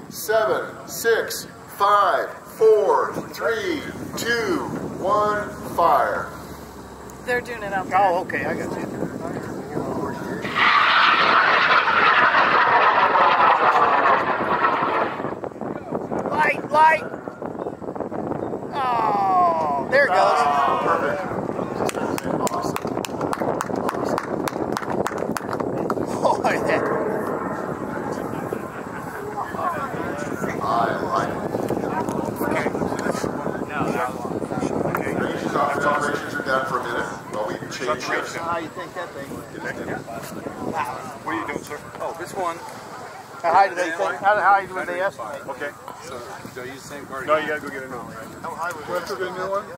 7, 6, 5, 4, 3, 2, 1, fire. They're doing it out there. Oh, okay, I got you. Light! Oh, there it goes. Perfect. Awesome. Oh, that. I like it. Okay. Ranges operations are down for a minute while we change shifts. How you think that thing went? What are you doing, sir? Oh, this one. How high do they think? How high do they estimate? Okay. So, do I use the same card? No, you gotta go get a new one. How high was it? Get a new one?